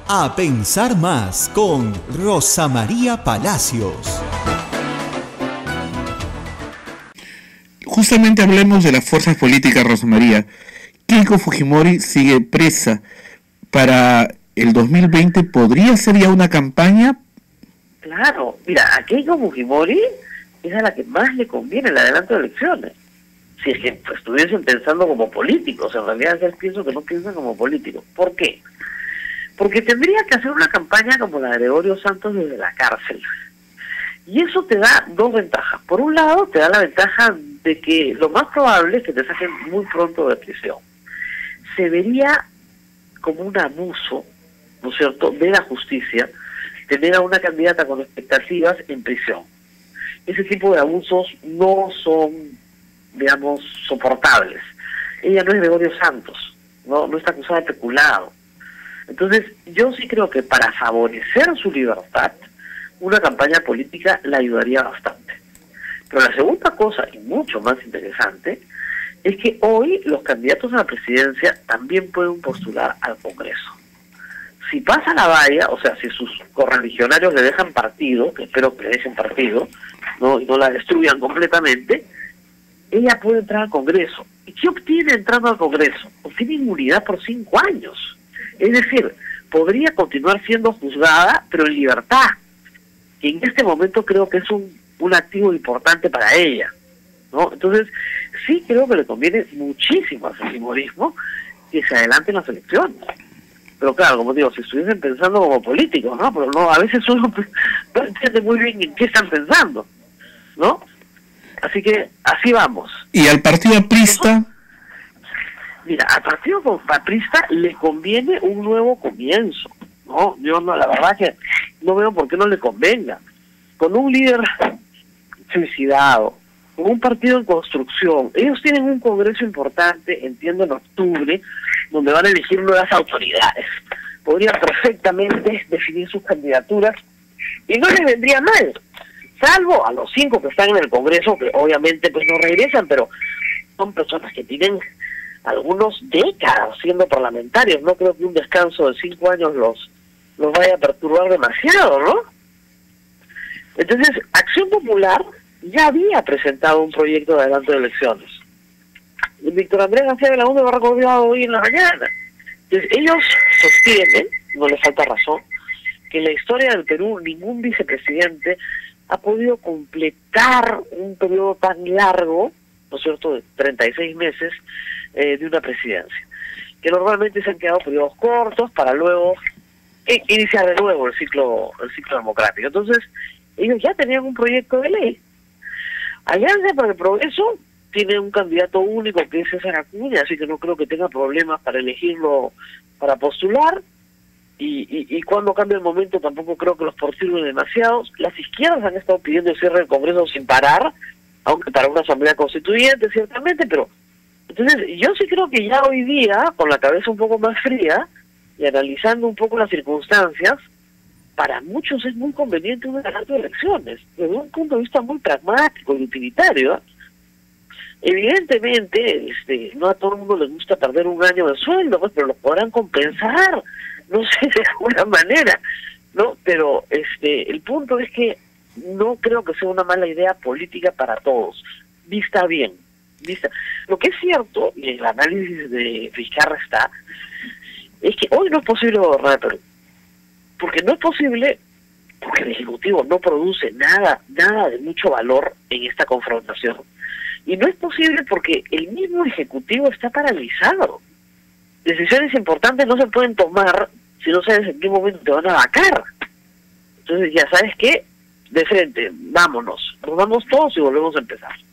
A Pensar Más con Rosa María Palacios. Justamente hablemos de las fuerzas políticas, Rosa María. Keiko Fujimori sigue presa. Para el 2020, ¿podría ser ya una campaña? Claro, mira, a Keiko Fujimori es a la que más le conviene el adelanto de elecciones. Si es que estuviesen pensando como políticos, en realidad yo pienso que no piensan como políticos. ¿Por qué? Porque tendría que hacer una campaña como la de Gregorio Santos desde la cárcel. Y eso te da dos ventajas. Por un lado, te da la ventaja de que lo más probable es que te saquen muy pronto de prisión. Se vería como un abuso, ¿no es cierto?, de la justicia, tener a una candidata con expectativas en prisión. Ese tipo de abusos no son, digamos, soportables. Ella no es Gregorio Santos, no está acusada de peculado. Entonces, yo sí creo que para favorecer su libertad, una campaña política la ayudaría bastante. Pero la segunda cosa, y mucho más interesante, es que hoy los candidatos a la presidencia también pueden postular al Congreso. Si pasa la valla, o sea, si sus correligionarios le dejan partido, que espero que le dejen partido, y no la destruyan completamente, ella puede entrar al Congreso. ¿Y qué obtiene entrando al Congreso? Obtiene inmunidad por 5 años. Es decir, podría continuar siendo juzgada, pero en libertad. Y en este momento creo que es un activo importante para ella, ¿no? Entonces, sí creo que le conviene muchísimo al fujimorismo que se adelanten las elecciones. Pero claro, como digo, si estuviesen pensando como políticos, ¿no? Pero no, a veces uno no entiende muy bien en qué están pensando, ¿no? Así que así vamos. ¿Y al partido aprista? Mira, al partido aprista le conviene un nuevo comienzo, ¿no? Yo no, la verdad que no veo por qué no le convenga. Con un líder suicidado, con un partido en construcción, ellos tienen un congreso importante, entiendo, en octubre, donde van a elegir nuevas autoridades. Podrían perfectamente definir sus candidaturas y no les vendría mal, salvo a los 5 que están en el Congreso, que obviamente pues no regresan, pero son personas que tienen algunos décadas siendo parlamentarios. No creo que un descanso de 5 años los vaya a perturbar demasiado, ¿no? Entonces, Acción Popular ya había presentado un proyecto de adelanto de elecciones. Y Víctor Andrés García Belaúnde lo ha recordado hoy en la mañana. Entonces, ellos sostienen, no les falta razón, que en la historia del Perú ningún vicepresidente ha podido completar un periodo tan largo, ¿no es cierto?, de 36 meses de una presidencia. Que normalmente se han quedado periodos cortos para luego iniciar de nuevo el ciclo democrático. Entonces, ellos ya tenían un proyecto de ley. Alianza para el Progreso tiene un candidato único que es César Acuña, así que no creo que tenga problemas para elegirlo para postular. Y cuando cambie el momento tampoco creo que los perturben demasiados. Las izquierdas han estado pidiendo el cierre del Congreso sin parar, aunque para una asamblea constituyente ciertamente, pero entonces yo sí creo que ya hoy día, con la cabeza un poco más fría y analizando un poco las circunstancias, para muchos es muy conveniente un adelanto de elecciones, desde un punto de vista muy pragmático y utilitario, ¿eh? Evidentemente, no a todo el mundo le gusta perder un año de sueldo, pues, pero lo podrán compensar, no sé, de alguna manera, ¿no? Pero el punto es que no creo que sea una mala idea política para todos, vista bien. Lo que es cierto, y el análisis de Vizcarra está, es que hoy no es posible gobernar el Perú. Porque no es posible, porque el Ejecutivo no produce nada de mucho valor en esta confrontación. Y no es posible porque el mismo Ejecutivo está paralizado. Decisiones importantes no se pueden tomar si no sabes en qué momento te van a vacar. Entonces ya sabes qué, de frente, vámonos, nos vamos todos y volvemos a empezar.